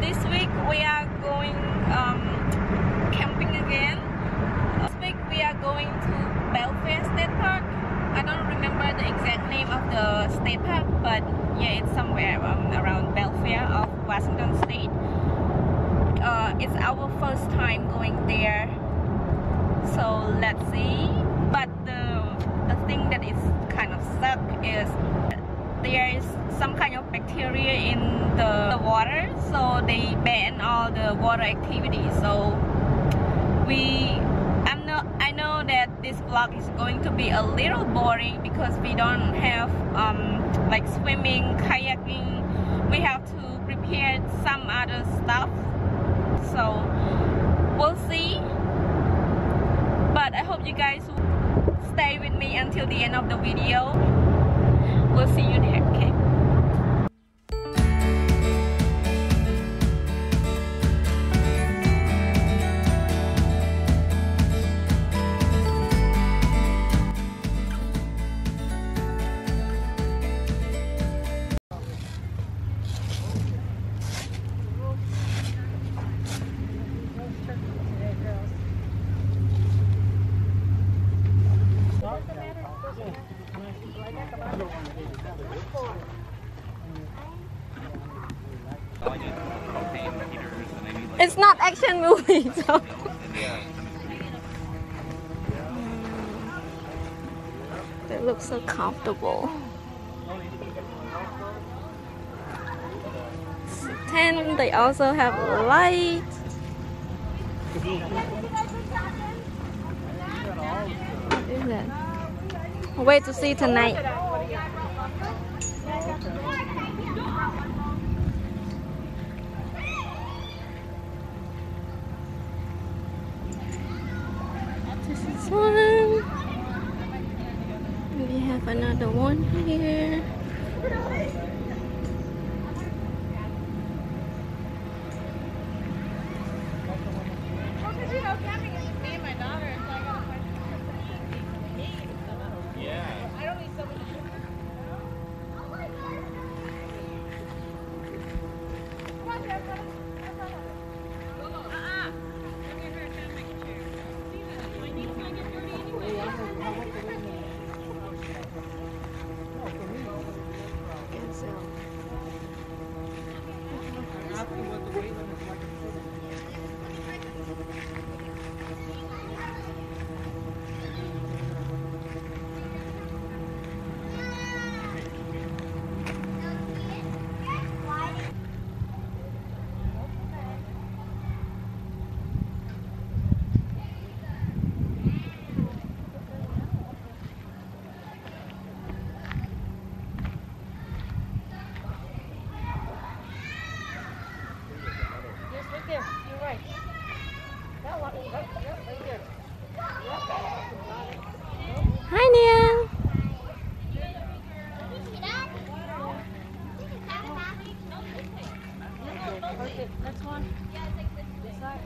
this week we are going camping again. This week we are going to Belfair State Park. I don't remember the exact name of the state park, but yeah, it's somewhere around Belfair of Washington State. It's our first time going there, so let's see. But the thing that is kind of suck is there is some kind of bacteria in the water, so they ban all the water activities. So I know that this vlog is going to be a little boring because we don't have like swimming, kayaking. We have to prepare some other stuff, so we'll see. But I hope you guys will stay with me until the end of the video. We'll see you there, okay? It's not action movie, so they look so comfortable. Tent, they also have lights. What is that? Wait to see tonight. This is one. We have another one here. Hi, Nia. Next one. This side.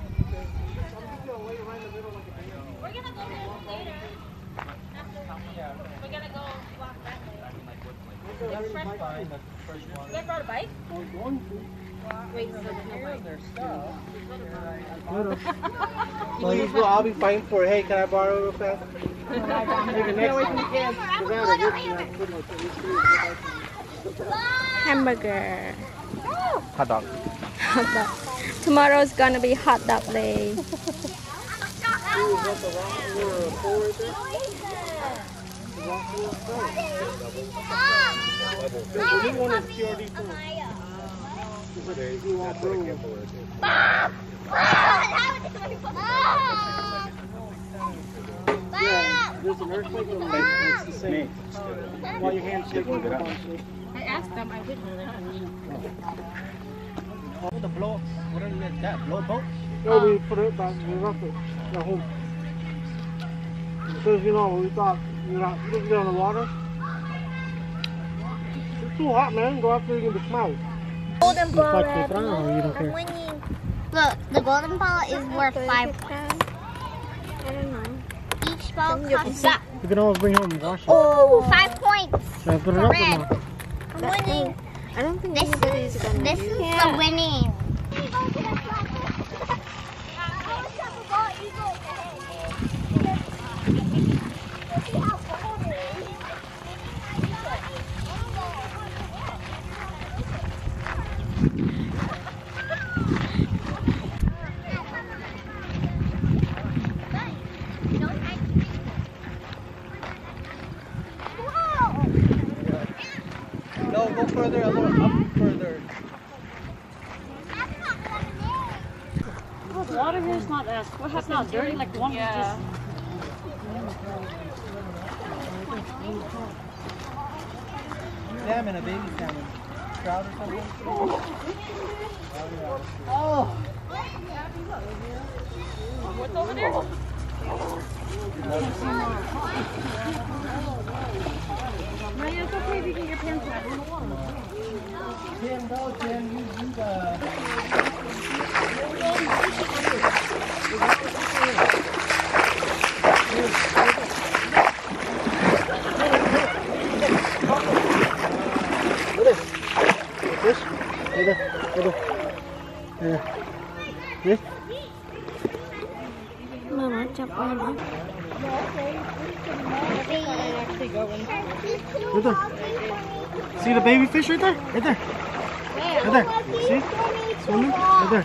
We're gonna go later. We're gonna go walk that way. You guys brought a bike? Wait, their stuff. Well, I'll be fighting for it. Hey, can I borrow real fast? Hamburger. Hot dog. Hot dog. Tomorrow's gonna be hot dog day. Yeah, there's an earthquake in the lake. It's the same. While your hands shaking. I asked them, I didn't know. Oh, the blow, what is that? Blow boat? No, we put it back, we left it at home. Because, you know, we thought, you know, look down the water. It's too hot, man. Go after you can be smelled. Golden ball, I'm winning. Look, the golden ball is worth 5 points. I don't know. Each ball costs that. You can always bring home and wash it. Oh, 5 points. Should I put it For up red. or not? I'm winning. I don't think This anybody's gonna is the winning. No, go further, a little up further. Oh, the water here is not as it's not dirty like the one we just. Salmon, a baby salmon. Trout or something? Oh! What's over there? No, it's okay if you get your pants wet. We're in the water. Tim, go, Tim. You the... Mama, jump on him. Right there. See the baby fish right there? Right there. Right there. See? Swimming? Right there.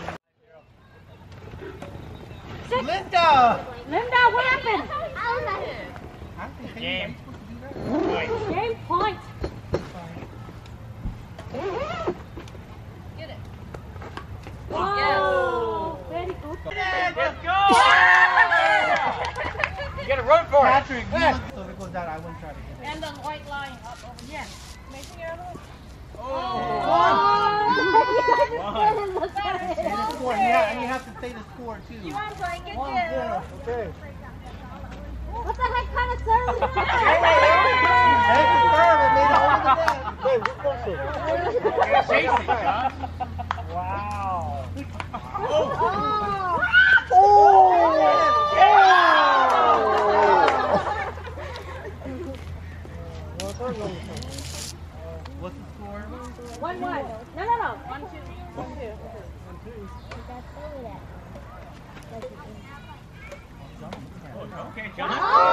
Linda! Linda, what happened? Game. Game point. Get it. Oh, very good. Let's go! You gotta run for it. Patrick, so if it goes out, I wouldn't try to get it. And the white line up over here. Making it up. Yeah, and you have to say the score too. You want to play? Get you. Okay. What the heck kind of serve is that? Hey, we're closer. Chasing, huh? Wow. What's the score? 1-1. No. 1-2. 1-2. Okay, John.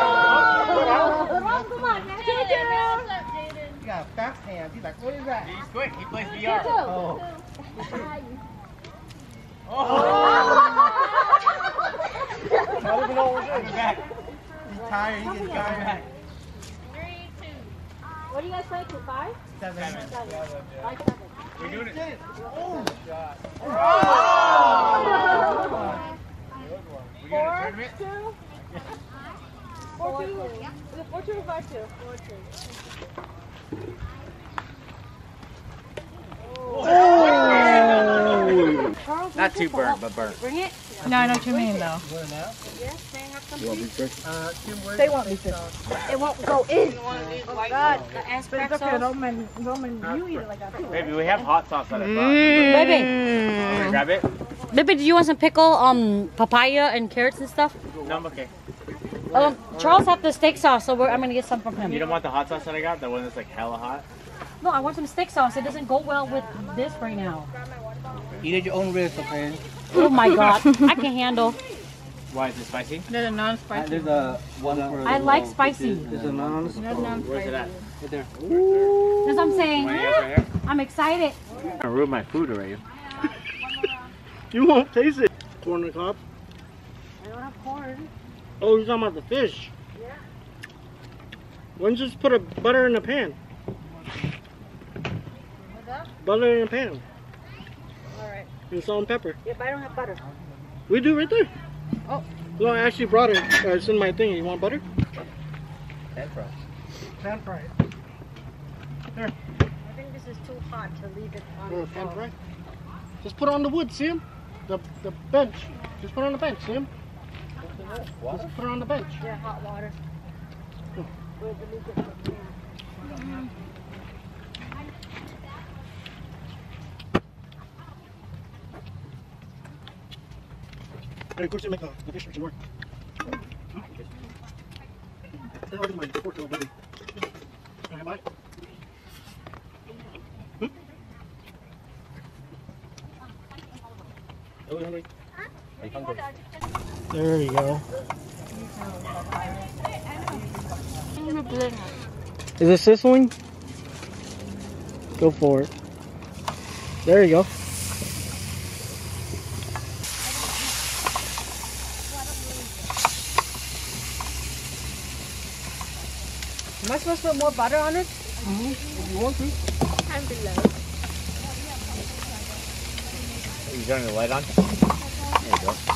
Come on, You got fast hands. He's like, what is that? He's quick. He plays VR. Oh. I don't even know what we're doing. Back. He's tired. He gets tired. 3, 2. What do you guys play to? 5? 7. 5, 7. We're doing it. Oh. We got a tournament. 4-2. Is it 4-2 or 5-2? 4-2. Not too burnt, but burnt. Bring it. No, I know what you mean though. Yes, they have some. They want me to. It won't go in. Oh God, the aspect sauce. Roman, you eat it like that too. Baby, we have hot sauce on it. Baby, Wanna grab it? baby, do you want some pickle, papaya and carrots and stuff? No, I'm okay. Charles have the steak sauce, so I'm gonna get some from him. You don't want the hot sauce that I got? The one that's like hella hot? No, I want some steak sauce. It doesn't go well with this right now. Eat at your own risk, okay? Oh my God, I can't handle. Why is it spicy? There's a non-spicy. There's a one for. I like spicy. There's a non-spicy. Where's it at? Right there. That's what I'm saying. Right here? I'm excited. I'm gonna ruin my food already. You won't taste it. Corn on the cob. I don't have corn. Oh, you're talking about the fish? Yeah. Why don't you just put a butter in the pan? What's that? Butter in a pan. Alright. And salt and pepper. Yeah, but I don't have butter. We do right there. Oh. No, I actually brought it. It's in my thing. You want butter? Pan fry. Pan fry. There. I think this is too hot to leave it on the Pan stove. fry. Just put it on the wood. See him? The bench. Just put it on the bench. See him? Just put it on the bench. Yeah, hot water. Oh. Where's the leak from the pan? Hey, of course, you make the fish work. They're already my fork, little baby. Okay, bye. Are we hungry? There you go. sizzling. Is it sizzling? Go for it. There you go. Am I supposed to put more butter on it? If you want to. Time below. Are you turning the light on? There you go.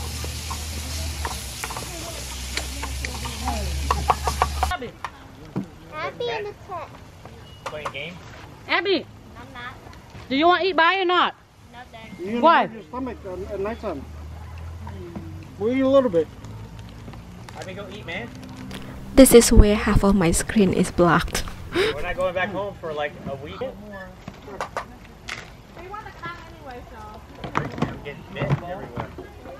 Happy in the tent. Playing games? Abby, I'm not. do you want to eat by or not? No thanks. You're gonna Why? hurt your stomach at nighttime. We'll eat a little bit. How we go eat, man? This is where half of my screen is blocked. We're not going back home for like a week. We want to come anyway, so. I'm getting bit everywhere.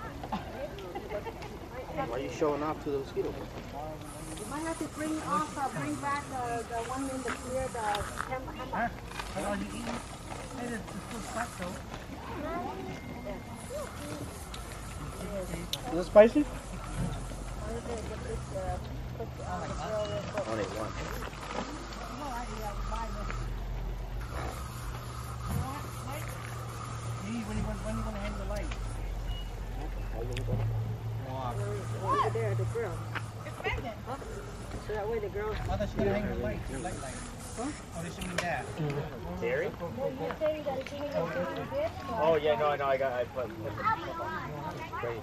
Why are you showing off to the mosquito? You might have to bring back the one in the clear, the hammer. Is it spicy? Only one. Over there, the grill. So that way the girls. Dairy? Oh yeah, no, I put. Great.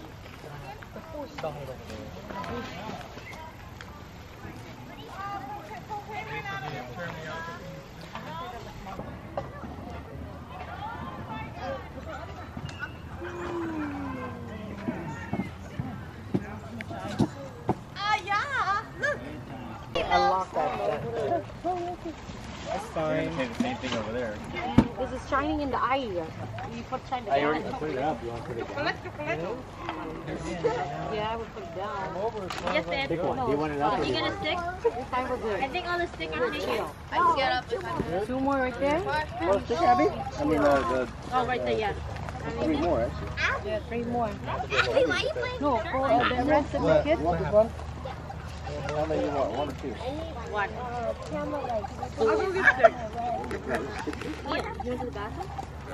Unlock that. That's fine. Say the same thing over there. This is shining in the eye. You put shine the I already eye. put it up. You want to put it down? Yeah, I would put it down. Yes, Dad. Pick one. Do you want it up or do You you get want a stick? This time we're good. I think all the stick are taken. I can get up if I want. 2 more right there. Oh, stick, Abby? I mean, the Oh, right there, yeah. 3 more, actually. Yeah, 3 more. Hey, why are you playing? No, for the rest of the kids. You want this one? How many you want? 1 or 2? What? I'll go get stick. Here's the bathroom.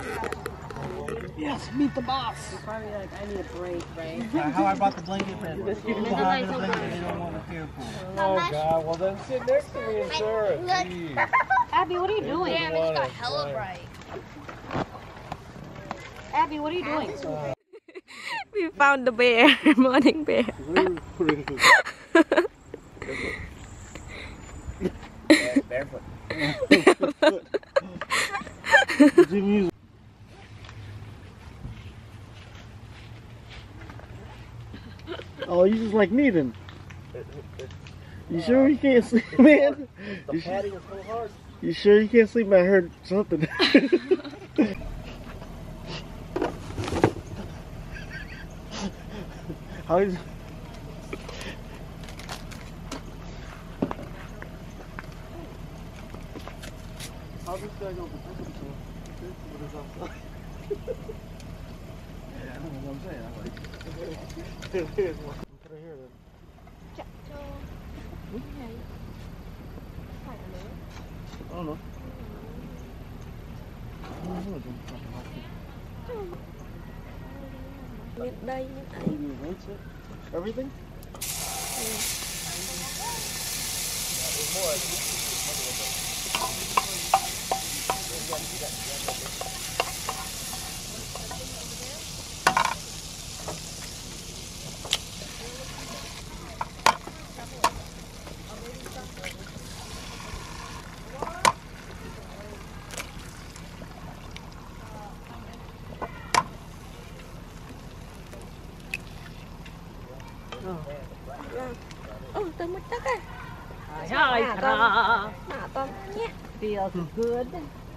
Yes, meet the boss. You're probably like, I need a break, right? How I bought the blanket for you? Midnight's over. Oh God, well then sit next to me and share it. Look. Abby, what are you doing? Damn, it got hella bright. Abby, what are you doing? We found the bear, morning bear. Barefoot. Oh, you just like me then? You sure you can't sleep, man? The padding is so hard. You sure you can't sleep? I heard something. How is? How this guy go protect himself? What is outside? Yeah, I don't know what I'm saying. I'm like, put it here then. I don't know. You rinse it? Everything? Oh, tao mất tất á. Hi, Mà con nhé. feels good.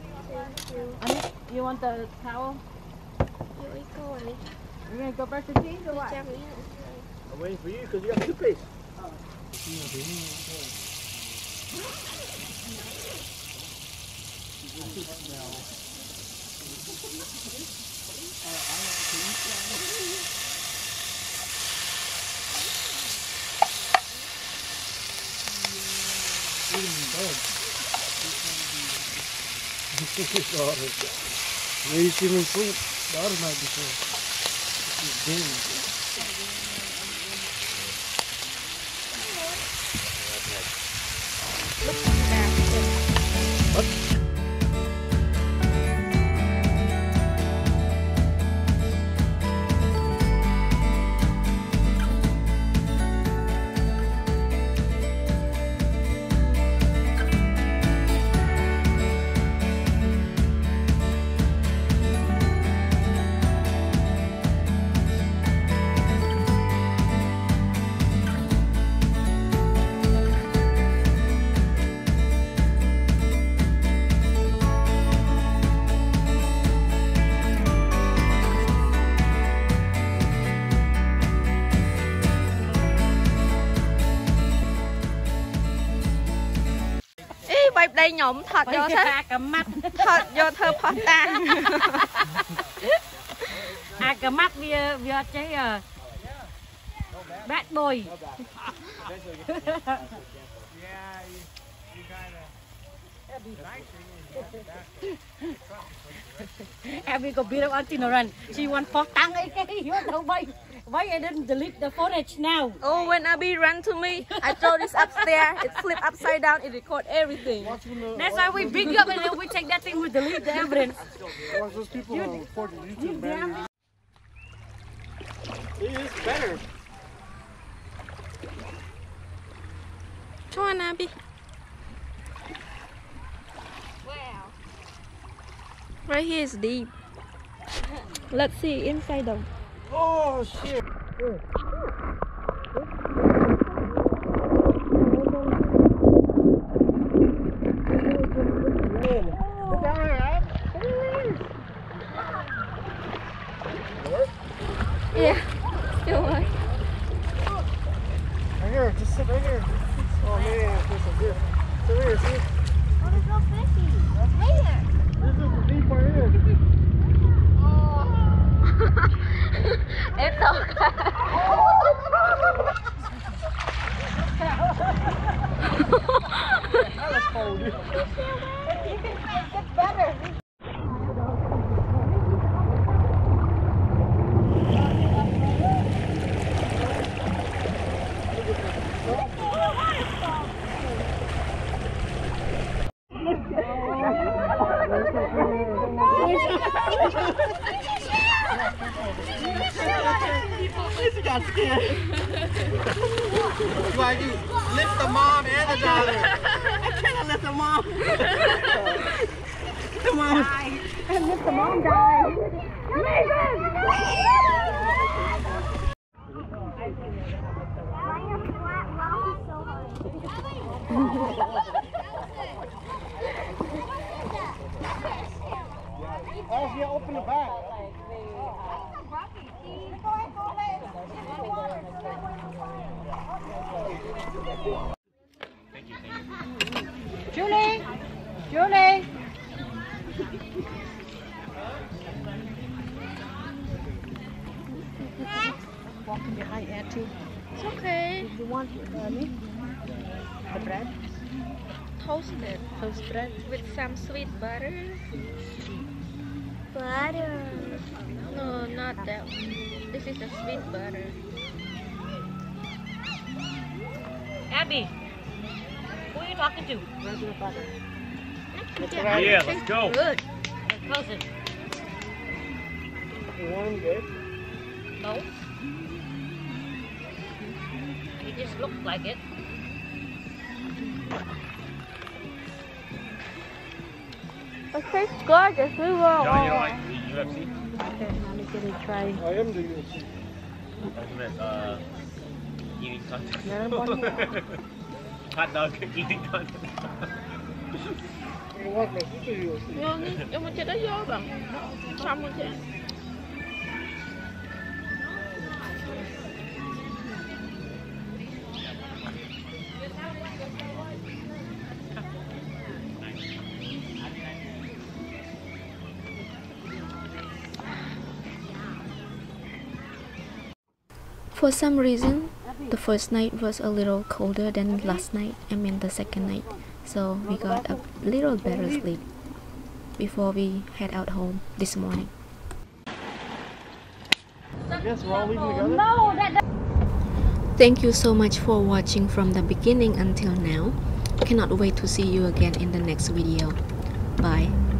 You want the towel? Ui, cô này. You're gonna go brush your teeth or what? Chăm nhé. I'm waiting for you because you got toothpaste. Maybe you see him sleep. The other night before. He's gaming. Bạch đây nhóm thật vô thế cầm mắt thật vô thơ phật ta cầm mắt bia cháy bad boy. Abby go beat up Auntie Noran. She want for tang you know why I didn't delete the footage now? Oh, when Abby ran to me, I throw this upstairs, it flipped upside down, it record everything. That's why we big up and then we take that thing, we delete the evidence. Watch those people on recording YouTube, man. It is better. Come on, Abby. Wow. Right here is deep. Let's see inside though. Oh, shit. Yeah, still work. Right here, just sit right here. Oh man, this is good. Sit here, see? I want to go fishing. Where? This is the deep part here. It's okay. That was cold, dude. It's better. He got scared. Like you lift the mom and the daughter. I can't lift the mom. Come on. And if the mom dies. Oh, yeah, open the back. Julie! Julie! Walking behind Auntie. It's okay. You want me? The bread? Toasted Toast bread? with some sweet butter. Butter. No, not that one. This is the sweet butter. Abby! Who are you talking to? Regular butter. Yeah, let's go. Good. Close it. You want them good? No. It just looks like it. It tastes gorgeous. We will. John, you don't like UFC? Okay, now let me try. I am the UFC. Ultimate, eating contest. Meron po niya. Hot dog eating contest. You want my sister UFC? Yung một đó vô bằng. Xong rồi chị. For some reason, The first night was a little colder than last night, I mean the second night, so we got a little better sleep before we head out home this morning. I guess we're all leaving together? Thank you so much for watching from the beginning until now. Cannot wait to see you again in the next video. Bye.